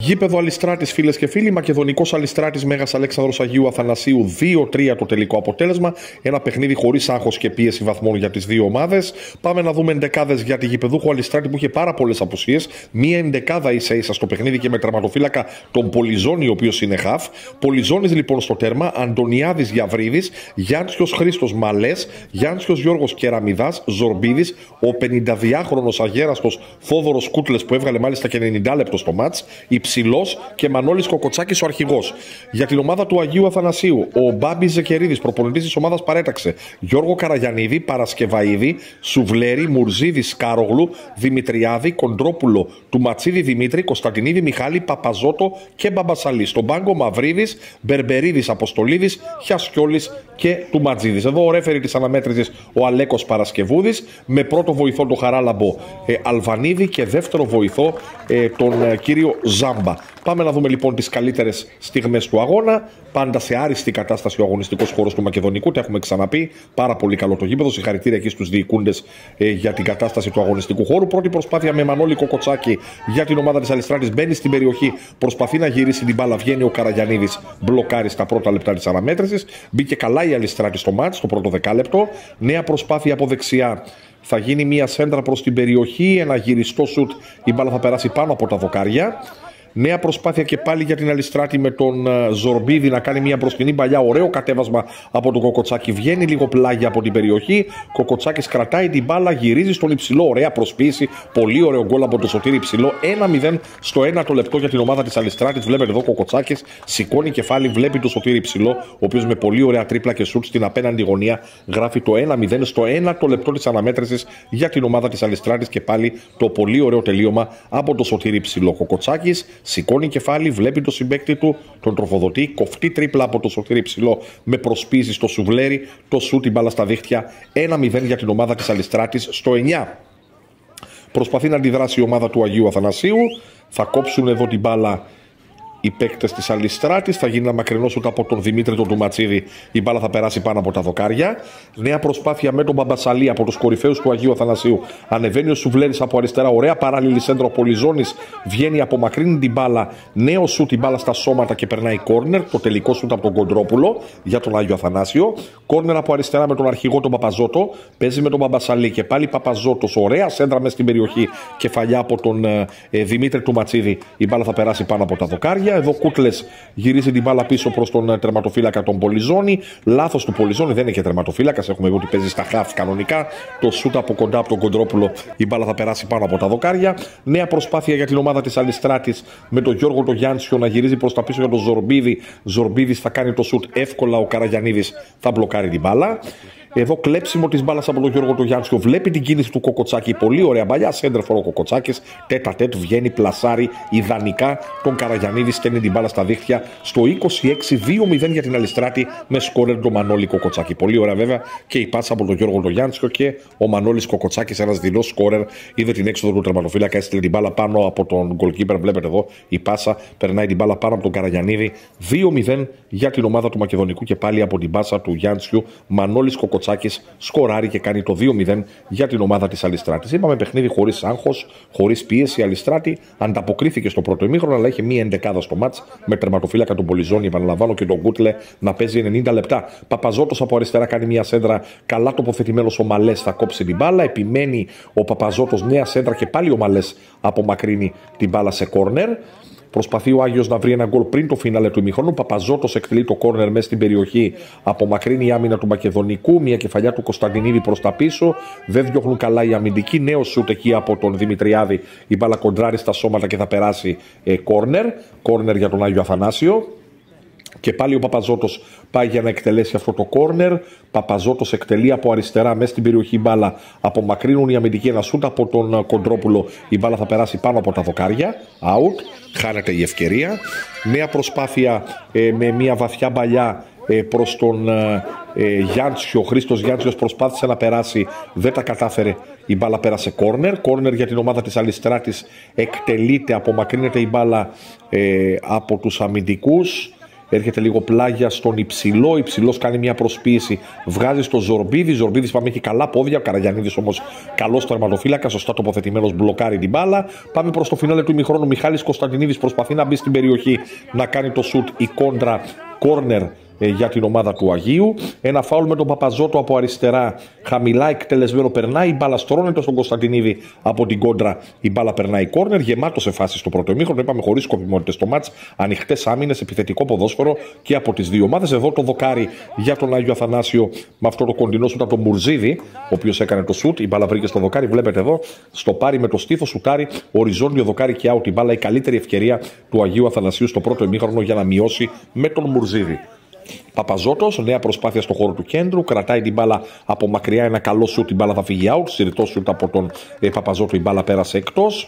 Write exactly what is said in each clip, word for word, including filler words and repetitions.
Γήπεδο Αλιστράτης, φίλες και φίλοι. Μακεδονικός Αλιστράτης Μέγας Αλέξανδρος Αγίου Αθανασίου δύο τρία το τελικό αποτέλεσμα. Ένα παιχνίδι χωρίς άγχος και πίεση βαθμών για τις δύο ομάδες. Πάμε να δούμε εντεκάδες για τη γηπεδούχο Αλιστράτη που είχε πάρα πολλές απουσίες. Μία εντεκάδα ίσα ίσα στο παιχνίδι και με τερματοφύλακα τον Πολυζώνη, ο οποίος είναι χαφ. Πολυζώνης λοιπόν στο τέρμα. Αντωνιάδης Γιαβρίδης, Γιάντσιος Χρήστος Μαλές, Γιάντσιος Γιώργος Κεραμιδάς, Ζορμπίδης, ο πενηνταδυάχρονος αγέραστος Θόδωρος Κούτλες που έβγαλε μάλιστα και ενενήντα λεπτό στο μάτς. Υψηλός και Μανώλης Κοκοτσάκης ο αρχηγός. Για την ομάδα του Αγίου Αθανασίου, ο Μπάμπης Ζεκερίδης, προπονητής της ομάδας, παρέταξε Γιώργο Καραγιαννίδη, Παρασκευαΐδη, Σουβλέρη, Μουρζίδη, Σκάρογλου, Δημητριάδη, Κοντρόπουλο, του Ματσίδη Δημήτρη, Κωνσταντινίδη Μιχάλη, Παπαζότο και Μπαμπασαλή. Στον πάγκο Μαυρίδης, Μπερμπερίδης, Αποστολίδης, Χιασκιόλης και του Ματζίδης. Εδώ ο ρέφερη της αναμέτρησης ο Αλέκος Παρασκευούδης, με πρώτο βοηθό τον Χαράλαμπο ε, Αλβανίδη και δεύτερο βοηθό ε, τον ε, κύριο Ζάμπα. Πάμε να δούμε λοιπόν τις καλύτερες στιγμές του αγώνα. Πάντα σε άριστη κατάσταση ο αγωνιστικός χώρος του Μακεδονικού. Τα έχουμε ξαναπεί. Πάρα πολύ καλό το γήπεδο. Συγχαρητήρια εκεί στους διοικούντες ε, για την κατάσταση του αγωνιστικού χώρου. Πρώτη προσπάθεια με Μανώλη Κοκοτσάκη για την ομάδα της Αλιστράτης. Μπαίνει στην περιοχή, προσπαθεί να γυρίσει την μπάλα. Βγαίνει ο Καραγιαννίδης, μπλοκάρει στα πρώτα λεπτά της αναμέτρησης. Μπήκε καλά η Αλιστράτη στο μάτς, στο πρώτο δεκάλεπτο. Νέα προσπάθεια από δεξιά. Θα γίνει μια σέντρα προς την περιοχή, ένα γυριστό σουτ, η μπάλα θα περάσει πάνω από τα δοκάρια. Νέα προσπάθεια και πάλι για την Αλιστράτη με τον uh, Ζορμπίδη να κάνει μια μπροστινή παλιά. Ωραίο κατέβασμα από τον Κοκοτσάκη. Βγαίνει λίγο πλάγια από την περιοχή. Κοκοτσάκης κρατάει την μπάλα, γυρίζει στον υψηλό. Ωραία προσποίηση. Πολύ ωραίο γκολ από τον Σωτήρη Υψηλό. ένα μηδέν στο ένατο λεπτό για την ομάδα της Αλιστράτης. Βλέπετε εδώ Κοκοτσάκης σηκώνει κεφάλι, βλέπει τον Σωτήρη Υψηλό, ο οποίος με πολύ ωραία τρίπλα και σουτ στην απέναντι γωνία γράφει το ένα μηδέν στο ένατο λεπτό της αναμέτρησης για την ομάδα της Αλιστράτης. Και πάλι το πολύ ωραίο τελείωμα από τον Σωτήρη Υψηλό. Κοκοτσάκης σηκώνει κεφάλι, βλέπει το συμπαίκτη του, τον τροφοδοτεί. Κοφτή τρίπλα από το Σωτήρη Υψηλό με προσποίηση στο Σουβλέρι. Το σουτ, την μπάλα στα δίχτυα. ένα μηδέν για την ομάδα της Αλιστράτης στο εννιά. Προσπαθεί να αντιδράσει η ομάδα του Αγίου Αθανασίου. Θα κόψουν εδώ την μπάλα οι παίκτες της Αλιστράτης. Θα γίνει ένα μακρινό σουτ από τον Δημήτρη τον Τουματσίδη. Η μπάλα θα περάσει πάνω από τα δοκάρια. Νέα προσπάθεια με τον Μπαμπασαλή από τους κορυφαίους του Αγίου Αθανασίου. Ανεβαίνει ο Σουβλέρης από αριστερά. Ωραία παράλληλη σέντρα. Ο Πολυζώνης βγαίνει, απομακρύνει την μπάλα. Νέο σουτ, η μπάλα στα σώματα και περνάει κόρνερ. Το τελικό σουτ από τον Κοντρόπουλο για τον Άγιο Αθανάσιο. Κόρνερ από αριστερά με τον αρχηγό τον Παπαζότο. Παίζει με τον Μπαμπασαλή και πάλι Παπαζότος. Ωραία σέντρα μέσα στην περιοχή. Κεφαλιά από τον ε, Δημήτρη Τουματσίδη. Η μπάλα θα περάσει πάνω από τα δοκάρια. Εδώ Κούτλες γυρίζει την μπάλα πίσω προς τον τερματοφύλακα τον Πολυζώνη. Λάθος του Πολυζώνη, δεν έχει τερματοφύλακα. Έχουμε δει ότι παίζει στα χαφ κανονικά. Το σούτ από κοντά από τον Κοντρόπουλο. Η μπάλα θα περάσει πάνω από τα δοκάρια. Νέα προσπάθεια για την ομάδα της Αλιστράτης με τον Γιώργο τον Γιάντσιο να γυρίζει προς τα πίσω για τον Ζορμπίδη. Ζορμπίδης θα κάνει το σούτ εύκολα. Ο Καραγιαννίδης θα μπλοκάρει την μπάλα. Εδώ κλέψιμο της μπάλας από τον Γιώργο τον Γιάντσιο. Βλέπει την κίνηση του Κοκοτσάκη. Πολύ ωραία παλιά. Σέντερφορ ο Κοκοτσάκης. Τέτα τέτ βγαίνει, πλασάρει ιδανικά τον Καραγιαννίδη. Στέλνει την μπάλα στα δίχτυα στο είκοσι έξι δύο μηδέν για την Αλιστράτη με σκόρερ τον Μανώλη Κοκοτσάκη. Πολύ ωραία βέβαια και η πάσα από τον Γιώργο τον Γιάντσιο και ο Μανώλης Κοκοτσάκης. Ένας δειλός σκόρερ. Είδε την έξοδο του τερματοφύλακα. Έστειλε την μπάλα πάνω από τον goalkeeper. Βλέπετε εδώ η πάσα. Περνάει την μπάλα πάνω από τον Καραγιαννίδη. δύο μηδέν για την ομάδα του Μακεδονικού και πάλι από την πάσα του Γιάντσιου. Μανώλης Κοκοτσάκης σκοράρει και κάνει το δύο μηδέν για την ομάδα της Αλιστράτης. Είπαμε παιχνίδι χωρίς άγχος, χωρίς πίεση. Η Αλιστράτη ανταποκρίθηκε στο πρώτο ημίχρονο, αλλά είχε μία εντεκάδα στο μάτς με τερματοφύλακα τον Πολυζώνη, επαναλαμβάνω, και τον Κούτλε να παίζει ενενήντα λεπτά. Παπαζότος από αριστερά κάνει μία σέντρα, καλά τοποθετημένος ο Μαλές θα κόψει την μπάλα. Επιμένει ο Παπαζότος, νέα σέντρα και πάλι ο Μαλές απομακρύνει την μπάλα σε κόρνερ. Προσπαθεί ο Άγιος να βρει ένα γκολ πριν το φίναλε του ημιχρόνου. Παπαζότος εκτελεί το κόρνερ μέσα στην περιοχή. Απομακρύνει η άμυνα του Μακεδονικού. Μια κεφαλιά του Κωνσταντινίδη προς τα πίσω. Δεν διώχνουν καλά οι αμυντικοί. Νέο σουτ εκεί από τον Δημητριάδη. Η μπάλα κοντράρει στα σώματα και θα περάσει ε, κόρνερ. Κόρνερ για τον Άγιο Αθανάσιο. Και πάλι ο Παπαζότος πάει για να εκτελέσει αυτό το κόρνερ. Παπαζότος εκτελεί από αριστερά μέσα στην περιοχή μπάλα. Απομακρύνουν οι αμυντικοί, ένα σούτ από τον Κοντρόπουλο. Η μπάλα θα περάσει πάνω από τα δοκάρια. Out. Χάνεται η ευκαιρία. Νέα προσπάθεια ε, με μια βαθιά μπαλιά ε, προς τον ε, Γιάντσιο. Ο Χρήστος Γιάντσιος προσπάθησε να περάσει. Δεν τα κατάφερε. Η μπάλα πέρασε κόρνερ. Κόρνερ για την ομάδα της Αλιστράτης. Εκτελείται, απομακρύνεται η μπάλα ε, από τους αμυντικούς. έρχεται λίγο πλάγια στον Υψηλό. Υψηλός κάνει μια προσποίηση, βγάζει στο Ζορμπίδη. Ζορμπίδης πάμε έχει καλά πόδια. Καραγιαννίδης όμως καλός τερματοφύλακας, σωστά τοποθετημένος, μπλοκάρει την μπάλα. Πάμε προς το φινάλε του ημιχρόνου. Μιχάλης Κωνσταντινίδης προσπαθεί να μπει στην περιοχή, να κάνει το σουτ, η κόντρα, κόρνερ για την ομάδα του Αγίου. Ένα φάουλ με τον Παπαζώτο από αριστερά, χαμηλά εκτελεσμένο, περνάει η μπάλα, στρώνεται στον Κωνσταντινίδη από την κόντρα, η μπάλα περνάει κόρνερ, γεμάτο σε φάση στο πρώτο ημίχρονο. Είπαμε χωρίς σκοπιμότητες στο μάτς, ανοιχτές άμυνες, επιθετικό ποδόσφαιρο και από τις δύο ομάδες. Εδώ το δοκάρι για τον Άγιο Αθανάσιο με αυτό το κοντινό σουτ από τον Μουρζίδη, ο οποίος έκανε το σουτ. Η μπάλα βρήκε στο δοκάρι, βλέπετε εδώ, στο πάρει με το στήθο, σουτάρι, οριζόντιο δοκάρι και out. Η μπάλα, η καλύτερη ευκαιρία του Αγίου Αθανασίου στο πρώτο ημίχρονο για να μειώσει με τον Μουρζίδη. Παπαζώτος, νέα προσπάθεια στο χώρο του κέντρου, κρατάει την μπάλα από μακριά, ένα καλό σουτ, την μπάλα θα φύγει out, συρρητό σουτ από τον ε, Παπαζώτο, η μπάλα πέρασε εκτός.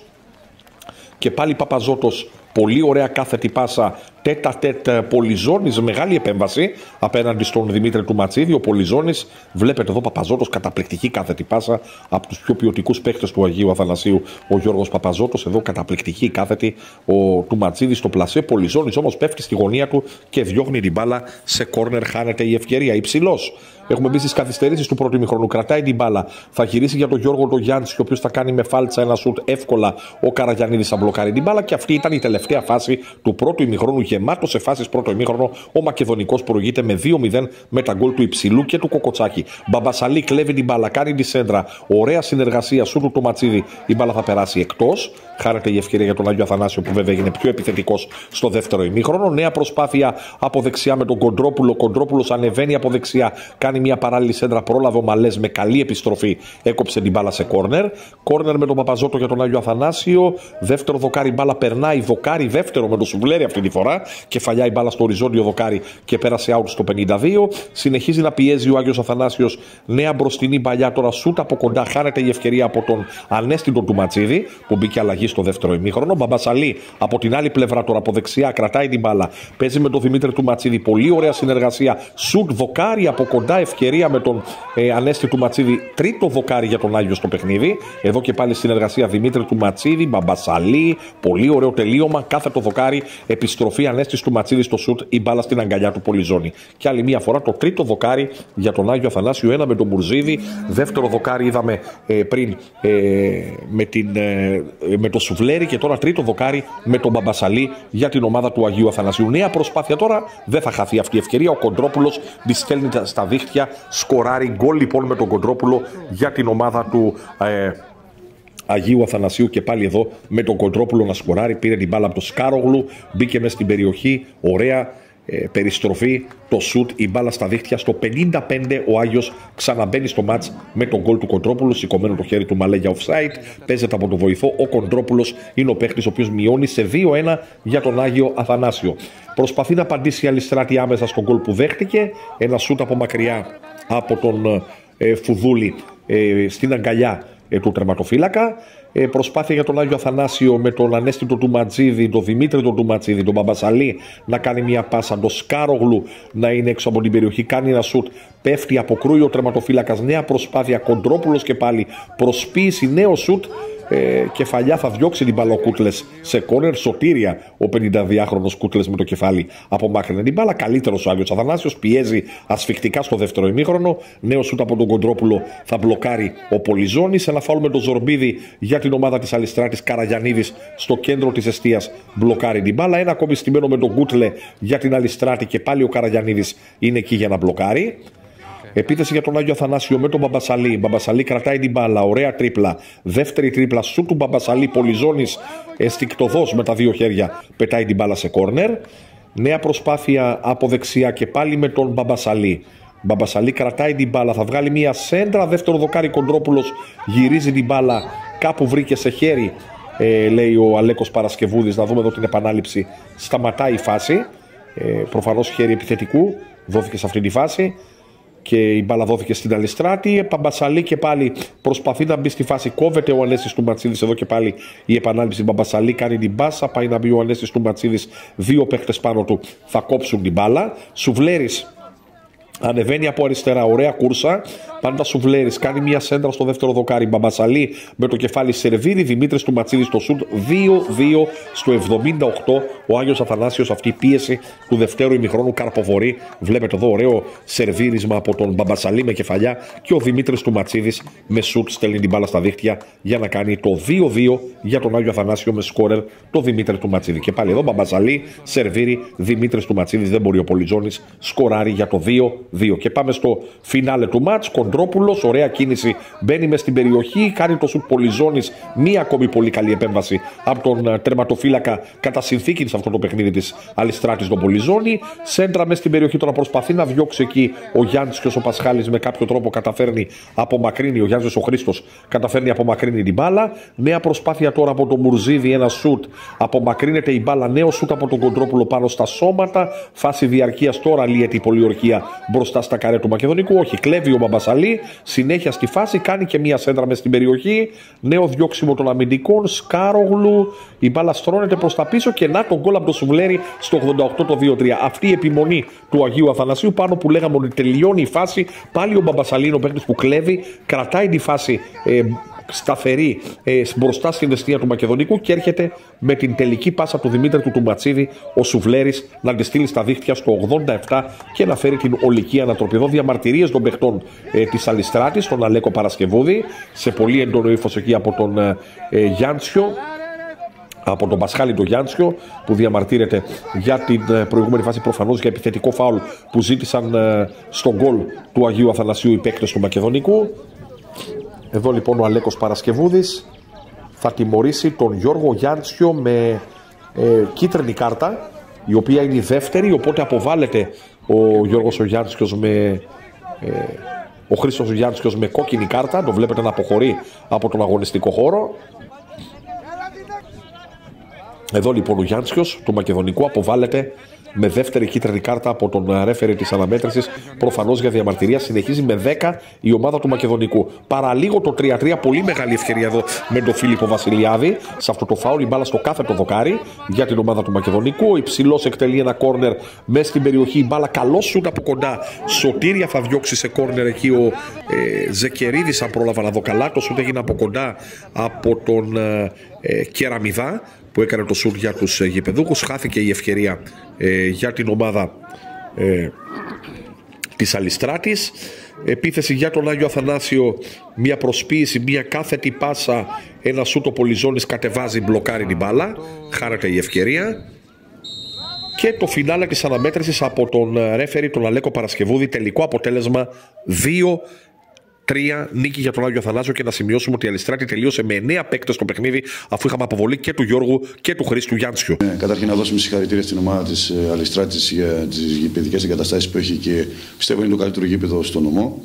Και πάλι Παπαζώτος, πολύ ωραία κάθετη πάσα, τέτα τέτ Πολυζώνης, μεγάλη επέμβαση απέναντι στον Δημήτρη του Ματσίδη. Ο Πολυζώνης, βλέπετε εδώ Παπαζώτος, καταπληκτική κάθετη πάσα από τους πιο ποιοτικούς παίκτες του Αγίου Αθανασίου. Ο Γιώργος Παπαζώτος, εδώ καταπληκτική κάθετη, ο του Ματσίδη στο πλασέ. Πολυζώνης όμως πέφτει στη γωνία του και διώχνει την μπάλα σε κόρνερ, χάνεται η ευκαιρία. Υψηλός. Έχουμε μπει στις καθυστερήσεις του πρώτου ημιχρόνου. Κρατάει την μπάλα. Θα γυρίσει για τον Γιώργο τον Γιάννη, ο οποίος θα κάνει με φάλτσα ένα σουτ εύκολα. Ο Καραγιαννίδης θα μπλοκάρει την μπάλα και αυτή ήταν η τελευταία φάση του πρώτου ημιχρόνου. Γεμάτο σε φάσεις πρώτο ημίχρονο. Ο Μακεδονικός προηγείται με δύο μηδέν με τα γκολ του Υψηλού και του Κοκοτσάκη. Μπαμπασαλή κλέβει την μπάλα, κάνει τη σέντρα. Ωραία συνεργασία σουτ του Ματσίδη. Η μπάλα θα περάσει εκτός. Χάνεται η ευκαιρία για τον Άγιο Αθανάσιο που βέβαια έγινε πιο επιθετικός στο δεύτερο ημίχρονο. Νέα προσπάθεια από δεξιά με τον Κοντρόπουλο. Κοντρόπουλος ανεβαίνει από δεξιά. Κάνει μια παράλληλη σέντρα, πρόλαβε ο Μαλές με καλή επιστροφή. Έκοψε την μπάλα σε κόρνερ. Κόρνερ με τον Παπαζώτο για τον Άγιο Αθανάσιο. Δεύτερο δοκάρι, μπάλα περνάει. Δοκάρι δεύτερο με το Σουβλέρι αυτή τη φορά. Κεφαλιά η μπάλα στο οριζόντιο δοκάρι και πέρασε out στο πενήντα δύο. Συνεχίζει να πιέζει ο Άγιος Αθανάσιος. Νέα μπροστινή παλιά τώρα, σούτ από κοντά. Χάνεται η ευκαιρία από τον ανέστητο του Ματσίδη που μπήκε αλλαγή στο δεύτερο ημίχρονο. Μπαμπασαλή από την άλλη πλευρά τώρα από δεξιά κρατάει την μπάλα. Παίζει με τον Δημήτρη του Ματσίδη. Πολύ ωραία συνεργασία. Σουτ δοκάρι από κοντά, ευκαιρία με τον ε, ανέστη του Ματσίδη. Τρίτο δοκάρι για τον Άγιο στο παιχνίδι. Εδώ και πάλι συνεργασία Δημήτρη του Ματσίδη. Μπαμπασαλή. Πολύ ωραίο τελείωμα. Κάθε το δοκάρι. Επιστροφή ανέστη του Ματσίδη στο σουτ. Η μπάλα στην αγκαλιά του Πολυζώνη. Και άλλη μία φορά το τρίτο δοκάρι για τον Άγιο Αθανάσιο. Ένα με τον Μουρζίδη. Δεύτερο δοκάρι είδαμε ε, πριν ε, με, την, ε, με το Σουβλέρι. Και τώρα τρίτο δοκάρι με τον Μπαμπασαλή για την ομάδα του Αγίου Αθανασίου. Νέα προσπάθεια τώρα. Δεν θα χαθεί αυτή η ευκαιρία. Ο Κοντρόπουλος τη στέλνει στα δίχτυα. Σκοράρει γκολ λοιπόν με τον Κοντρόπουλο για την ομάδα του ε, Αγίου Αθανασίου. Και πάλι εδώ με τον Κοντρόπουλο να σκοράρει. Πήρε την μπάλα από το Σκάρογλου. Μπήκε μέσα στην περιοχή. Ωραία. Ε, περιστροφή, το σουτ, η μπάλα στα δίχτυα. Στο πενήντα πέντε ο Άγιος ξαναμπαίνει στο μάτς με τον γκολ του Κοντρόπουλου. Σηκωμένο το χέρι του Μαλέ για offside. Παίζεται από τον βοηθό. Ο Κοντρόπουλος είναι ο παίχτης ο οποίος μειώνει σε δύο ένα για τον Άγιο Αθανάσιο. Προσπαθεί να απαντήσει η Αλιστράτη άμεσα στον γκολ που δέχτηκε. Ένα σουτ από μακριά από τον ε, Φουδούλη ε, στην αγκαλιά ε, του τερματοφύλακα. Ε, προσπάθεια για τον Άγιο Αθανάσιο με τον ανέστητο του Ματζίδη, τον Δημήτρη του Ματζίδη, τον Μπαμπασαλή να κάνει μια πάσα, τον Σκάρογλου να είναι έξω από την περιοχή, κάνει ένα σουτ, πέφτει, αποκρούει ο τερματοφύλακας, νέα προσπάθεια, Κοντρόπουλος και πάλι προσποίηση, νέο σουτ. Ε, κεφαλιά θα διώξει την μπάλα ο Κούτλες σε κόρνερ. Σωτήρια ο πενηνταδυάχρονος Κούτλες με το κεφάλι απομάκρυνε την μπάλα. Καλύτερος ο Άγιος Αθανάσιος, πιέζει ασφικτικά στο δεύτερο ημίχρονο. Νέο σούτ από τον Κοντρόπουλο θα μπλοκάρει ο Πολυζώνης. Ένα φάουλ με τον Ζορμπίδη για την ομάδα της Αλιστράτης. Καραγιαννίδης στο κέντρο της εστίας μπλοκάρει την μπάλα. Ένα ακόμη στημένο με τον Κούτλε για την Αλιστράτη και πάλι ο Καραγιαννίδης είναι εκεί για να μπλοκάρει. Επίθεση για τον Άγιο Αθανάσιο με τον Μπαμπασαλή. Μπαμπασαλή κρατάει την μπάλα. Ωραία τρίπλα. Δεύτερη τρίπλα σου του Μπαμπασαλή. Πολυζώνης αισθηκτοδός με τα δύο χέρια. Πετάει την μπάλα σε κόρνερ. Νέα προσπάθεια από δεξιά και πάλι με τον Μπαμπασαλή. Μπαμπασαλή κρατάει την μπάλα. Θα βγάλει μια σέντρα. Δεύτερο δοκάρι Κοντρόπουλος. Γυρίζει την μπάλα. Κάπου βρήκε σε χέρι. Ε, λέει ο Αλέκος Παρασκευούδης. Να δούμε εδώ την επανάληψη. Σταματάει η φάση. Ε, προφανώς χέρι επιθετικού. Δόθηκε σε αυτή τη φάση. Και η μπάλα δόθηκε στην Αλιστράτη. Μπαμπασαλή και πάλι προσπαθεί να μπει στη φάση. Κόβεται ο Ανέστης του Ματσίδης. Εδώ και πάλι η επανάληψη. Μπαμπασαλή κάνει την μπάσα. Πάει να μπει ο Ανέστης του Ματσίδης. Δύο παίχτες πάνω του θα κόψουν την μπάλα. Σουβλέρης Ανεβαίνει από αριστερά, ωραία κούρσα. Πάντα Σουβλέρης κάνει μια σέντρα στο δεύτερο δοκάρι. Μπαμπασαλή με το κεφάλι σερβίρει. Δημήτρης του Ματσίδη στο σουτ. δύο δύο στο εβδομήντα οκτώ. Ο Άγιος Αθανάσιος, αυτή η πίεση του δευτέρου ημιχρόνου καρποβορεί. Βλέπετε εδώ ωραίο σερβίρισμα από τον Μπαμπασαλή με κεφαλιά. Και ο Δημήτρης του Ματσίδης με σουτ στέλνει την μπάλα στα δίχτυα για να κάνει το δύο δύο για τον Άγιο Αθανάσιο με σκόρερ το Δημήτρη του Ματσίδη. Και πάλι εδώ Μπαμπασαλή σερβίρει. Δημήτρης του Ματσίδης, δεν μπορεί ο Πολυτζώνης, σκοράρει για το δύο δύο. Και πάμε στο φινάλε του μάτς. Κοντρόπουλος, ωραία κίνηση, μπαίνει μες στην περιοχή, κάνει το σουτ Πολυζώνης, μία ακόμη πολύ καλή επέμβαση από τον τερματοφύλακα κατά συνθήκη σε αυτό το παιχνίδι της Αλιστράτης τον Πολυζώνη. Σέντρα μες στην περιοχή, τώρα προσπαθεί να διώξει εκεί ο Γιάννης, ο Πασχάλης με κάποιο τρόπο καταφέρνει απομακρύνει, ο Γιάννης ο Χρήστος καταφέρνει απομακρύνει την μπάλα. Νέα προσπάθεια τώρα από τον Μουρζίδη, ένα σουτ, απομακρύνεται η μπάλα, νέο σουτ από τον Κοντρόπουλο πάνω στα σώματα. Φάση διαρκείας τώρα λύεται η πολιορκία μπροστά στα καρέ του Μακεδονικού. Όχι, κλέβει ο Μπαμπασαλή, συνέχεια στη φάση, κάνει και μία σέντρα μες στην περιοχή. Νέο διώξιμο των αμυντικών. Σκάρογλου, η μπάλα στρώνεται προς τα πίσω και να τον γκολ από το Σουβλέρι στο ογδόντα οκτώ το δύο τρία. Αυτή η επιμονή του Αγίου Αθανασίου πάνω που λέγαμε ότι τελειώνει η φάση. Πάλι ο Μπαμπασαλή είναι ο παίκτης που κλέβει, κρατάει τη φάση ε, σταθερή ε, μπροστά στην αιστεία του Μακεδονικού και έρχεται με την τελική πάσα του Δημήτρη του Τουματσίδη ο Σουβλέρης να τη στείλει στα δίχτυα στο ογδόντα επτά και να φέρει την ολική ανατροπή. Εδώ διαμαρτυρίες των παιχτών ε, της Αλιστράτης, τον Αλέκο Παρασκευούδη, σε πολύ έντονο ύφος εκεί από τον ε, Γιάντσιο, από τον Πασχάλη τον Γιάντσιο, που διαμαρτύρεται για την προηγούμενη φάση, προφανώς για επιθετικό φάουλ που ζήτησαν ε, στον γκολ του Αγίου Αθανασίου οι παίκτες του Μακεδονικού. Εδώ λοιπόν ο Αλέκος Παρασκευούδης θα τιμωρήσει τον Γιώργο Γιάντσιο με ε, κίτρινη κάρτα, η οποία είναι η δεύτερη, οπότε αποβάλλεται ο Γιώργος ο Γιάντσιος με... Ε, ο Χρήστος ο Γιάντσιος με κόκκινη κάρτα, το βλέπετε να αποχωρεί από τον αγωνιστικό χώρο. Εδώ λοιπόν ο Γιάντσιος του Μακεδονικού αποβάλλεται με δεύτερη κίτρινη κάρτα από τον ρέφερη της αναμέτρησης, προφανώς για διαμαρτυρία. Συνεχίζει με δέκα η ομάδα του Μακεδονικού. Παραλίγο το τρία τρία, πολύ μεγάλη ευκαιρία εδώ με τον Φίλιππο Βασιλιάδη. Σε αυτό το φάουλ η μπάλα στο κάθετο δοκάρι για την ομάδα του Μακεδονικού. Ο υψηλός εκτελεί ένα κόρνερ μέσα στην περιοχή. Η μπάλα καλό σούτ από κοντά. Σωτήρια θα διώξει σε κόρνερ εκεί ο ε, Ζεκερίδης, αν πρόλαβα να δω καλά. Το σούτ έγινε από κοντά από τον ε, ε, Κεραμιδά, που έκανε το σουτ για τους ε, γηπεδούχους. Χάθηκε η ευκαιρία ε, για την ομάδα ε, της Αλιστράτης. Επίθεση για τον Άγιο Αθανάσιο, μια προσποίηση, μια κάθετη πάσα, ένα σούτ ο Πολυζώνης κατεβάζει, μπλοκάρει την μπάλα, χάρεται η ευκαιρία. Και το φινάλε της αναμέτρησης από τον ρέφερη, τον Αλέκο Παρασκευούδη, τελικό αποτέλεσμα δύο τρία, νίκη για τον Άγιο Αθανάσιο. Και να σημειώσουμε ότι η Αλιστράτη τελείωσε με εννέα παίκτες στο παιχνίδι, αφού είχαμε αποβολή και του Γιώργου και του Χρήστου Γιάντσιου. Ε, καταρχήν να δώσουμε συγχαρητήρια στην ομάδα της Αλιστράτης για τις γηπεδικές εγκαταστάσεις που έχει και πιστεύω είναι το καλύτερο γήπεδο στο νομό.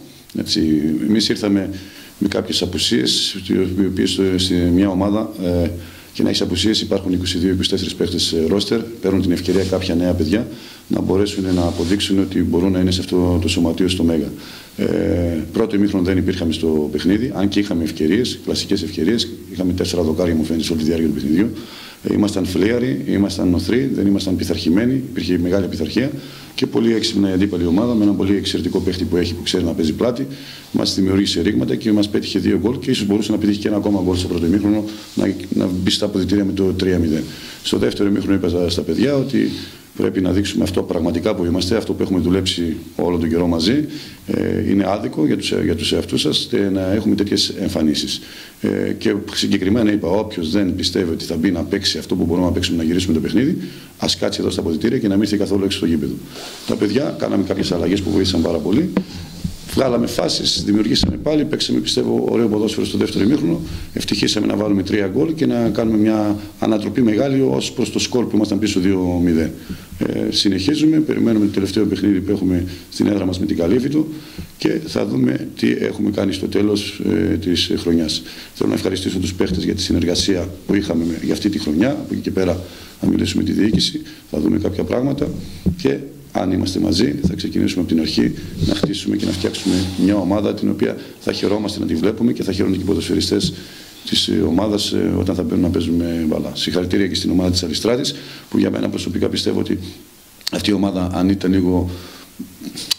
Εμείς ήρθαμε με κάποιες απουσίες, οι οποίες σε μια ομάδα ε, και να έχει απουσίες υπάρχουν είκοσι δύο είκοσι τέσσερα παίκτες ρόστερ, παίρνουν την ευκαιρία κάποια νέα παιδιά να μπορέσουν να αποδείξουν ότι μπορούν να είναι σε αυτό το σωματείο στο Μέγα. Ε, πρώτο ημίχρονο δεν υπήρχαμε στο παιχνίδι, αν και είχαμε ευκαιρίες, κλασικές ευκαιρίες. Είχαμε τέσσερα δοκάρια, μου φαίνεται, σε όλη τη διάρκεια του παιχνιδιού. Ε, ήμασταν φλίαροι, ήμασταν νοθροί, δεν ήμασταν πειθαρχημένοι, υπήρχε μεγάλη πειθαρχία και πολύ έξυπνα η αντίπαλη ομάδα με ένα πολύ εξαιρετικό παίχτη που έχει, που ξέρει να παίζει πλάτη. Μας δημιούργησε ρήγματα και μας πέτυχε δύο γκολ και ίσως μπορούσε να πετύχει και ένα ακόμα γκολ στο πρώτο ημίχρονο, να, να μπει στα αποδυτήρια με το τρία μηδέν. Στο δεύτερο ημίχρονο είπα στα παιδιά ότι πρέπει να δείξουμε αυτό πραγματικά που είμαστε, αυτό που έχουμε δουλέψει όλο τον καιρό μαζί. Ε, είναι άδικο για τους, για τους εαυτούς σας να έχουμε τέτοιες εμφανίσεις. Ε, και συγκεκριμένα είπα, όποιος δεν πιστεύει ότι θα μπει να παίξει αυτό που μπορούμε να παίξουμε, να γυρίσουμε το παιχνίδι, ας κάτσει εδώ στα αποδυτήρια και να μην έρθει καθόλου έξω στο γήπεδο. Τα παιδιά κάναμε κάποιες αλλαγές που βοήθησαν πάρα πολύ. Βγάλαμε φάσεις, δημιουργήσαμε πάλι, παίξαμε πιστεύω ωραίο ποδόσφαιρο στο δεύτερο ημίχρονο. Ευτυχήσαμε να βάλουμε τρία γκολ και να κάνουμε μια ανατροπή μεγάλη ως προς το σκορ που ήμασταν πίσω δύο μηδέν. Ε, συνεχίζουμε, περιμένουμε το τελευταίο παιχνίδι που έχουμε στην έδρα μας με την Καλύφιτο και θα δούμε τι έχουμε κάνει στο τέλος ε, της χρονιάς. Θέλω να ευχαριστήσω τους παίχτες για τη συνεργασία που είχαμε για αυτή τη χρονιά. Από εκεί και πέρα θα μιλήσουμε με τη διοίκηση, θα δούμε κάποια πράγματα και αν είμαστε μαζί, θα ξεκινήσουμε από την αρχή να χτίσουμε και να φτιάξουμε μια ομάδα την οποία θα χαιρόμαστε να τη βλέπουμε και θα χαιρόνται και οι ποδοσφαιριστές της ομάδας όταν θα μπαίνουν να παίζουμε μπαλά. Συγχαρητήρια και στην ομάδα της Αλιστράτης, που για μένα προσωπικά πιστεύω ότι αυτή η ομάδα, αν ήταν λίγο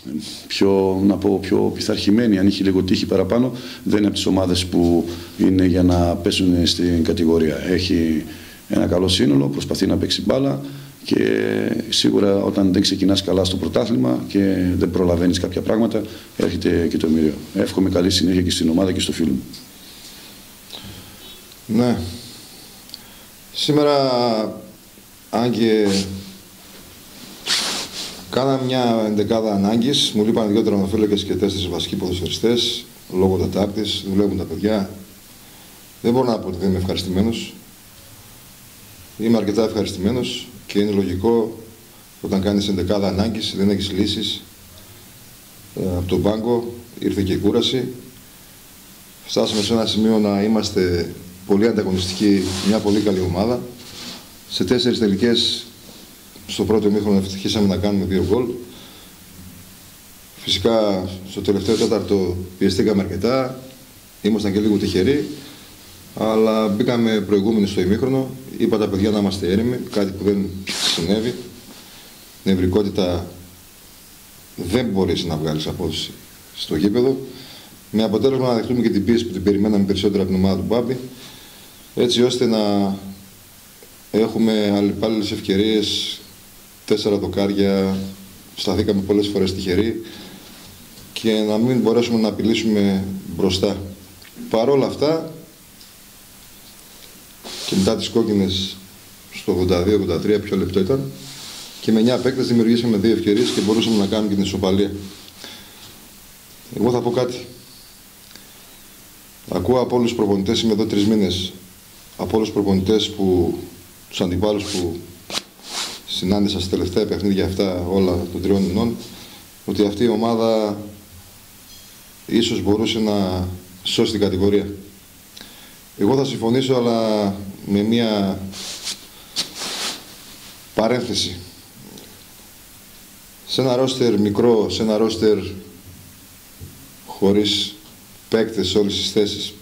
πιο, να πω, πιο πειθαρχημένη, αν είχε λίγο τύχη παραπάνω, δεν είναι από τις ομάδες που είναι για να πέσουν στην κατηγορία. Έχει ένα καλό σύνολο, προσπαθεί να παίξει μπάλα και σίγουρα όταν δεν ξεκινάς καλά στο πρωτάθλημα και δεν προλαβαίνεις κάποια πράγματα, έρχεται και το μοιραίο. Εύχομαι καλή συνέχεια και στην ομάδα και στο φίλο μου. Ναι. Σήμερα, αν και κάναμε μια εντεκάδα ανάγκης, μου λείπαν δύο τερματοφύλακες και τέσσερις βασικοί ποδοσφαιριστές, λόγω Τετάρτης, δουλεύουν τα παιδιά. Δεν μπορώ να πω ότι δεν είμαι ευχαριστημένος. Είμαι αρκετά ευχαριστημένος και είναι λογικό όταν κάνεις εντεκάδα ανάγκης, δεν έχεις λύσεις. Ε, από τον πάγκο ήρθε και η κούραση. Φτάσαμε σε ένα σημείο να είμαστε πολύ ανταγωνιστικοί, μια πολύ καλή ομάδα. Σε τέσσερις τελικές, στο πρώτο ημίχρονο ευτυχήσαμε να κάνουμε δύο γκολ. Φυσικά στο τελευταίο τέταρτο πιεστήκαμε αρκετά, ήμασταν και λίγο τυχεροί, αλλά μπήκαμε προηγούμενοι στο ημίχρονο. Είπα τα παιδιά να είμαστε έρημοι, κάτι που δεν συνέβη. Νευρικότητα δεν μπορείς να βγάλεις απόδοση στο γήπεδο. Με αποτέλεσμα να δεχτούμε και την πίεση που την περιμέναμε περισσότερο από την ομάδα του Μπάμπη, έτσι ώστε να έχουμε αλληλεπάλληλες ευκαιρίες, τέσσερα δοκάρια, σταθήκαμε πολλές φορές τυχεροί και να μην μπορέσουμε να απειλήσουμε μπροστά. Παρ' όλα αυτά, και μετά τις κόκκινες στο ογδόντα δύο ογδόντα τρία, πιο λεπτό ήταν, και με εννιά παίκτες δημιουργήσαμε δύο ευκαιρίες και μπορούσαμε να κάνουμε και την ισοπαλία. Εγώ θα πω κάτι. Ακούω από όλους τους προπονητές, είμαι εδώ τρεις μήνες, από όλους τους προπονητές που, τους αντιπάλους που συνάντησα στα τελευταία παιχνίδια αυτά όλα των τριών μηνών, ότι αυτή η ομάδα ίσως μπορούσε να σώσει την κατηγορία. Εγώ θα συμφωνήσω, αλλά με μία παρένθεση. Σε ένα ρόστερ μικρό, σε ένα ρόστερ χωρίς παίκτες σε όλες τις θέσεις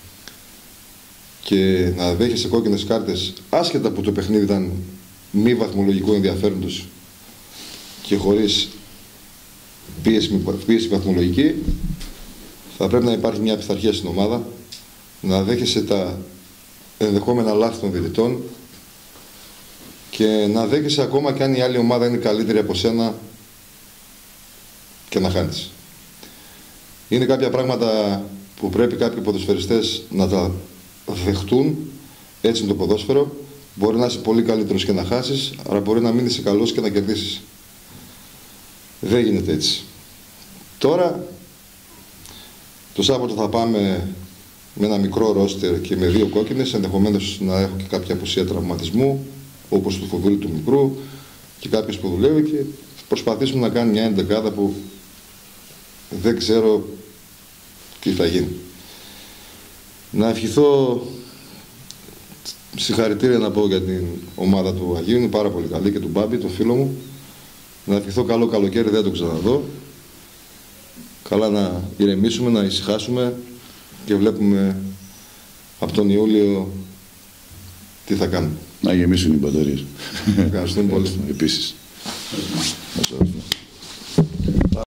και να δέχεσαι κόκκινες κάρτες, άσχετα που το παιχνίδι ήταν μη βαθμολογικού ενδιαφέροντος και χωρίς πίεση, πίεση βαθμολογική, θα πρέπει να υπάρχει μια πειθαρχία στην ομάδα, να δέχεσαι τα ενδεχόμενα λάθη των διαιτητών και να δέχεσαι ακόμα και αν η άλλη ομάδα είναι καλύτερη από σένα και να χάνεις. Είναι κάποια πράγματα που πρέπει κάποιοι ποδοσφαιριστές να τα δεχτούν, έτσι είναι το ποδόσφαιρο. Μπορεί να είσαι πολύ καλύτερος και να χάσεις, αλλά μπορεί να μην είσαι καλός και να κερδίσεις. Δεν γίνεται έτσι. Τώρα, το Σάββατο θα πάμε με ένα μικρό ρόστερ και με δύο κόκκινες, ενδεχομένως να έχω και κάποια απουσία τραυματισμού, όπως του Φοβίλη του μικρού και κάποιος που δουλεύει, και προσπαθήσουμε να κάνουμε μια εντεκάδα που δεν ξέρω τι θα γίνει. Να ευχηθώ συγχαρητήρια να πω για την ομάδα του Αγίου, είναι πάρα πολύ καλή, και του Μπάμπη, τον φίλο μου. Να ευχηθώ καλό καλοκαίρι, δεν το ξαναδώ. Καλά να ηρεμήσουμε, να ησυχάσουμε και βλέπουμε από τον Ιούλιο τι θα κάνουμε. Να γεμίσουν οι μπαταρίες. Ευχαριστούμε πολύ. Επίσης.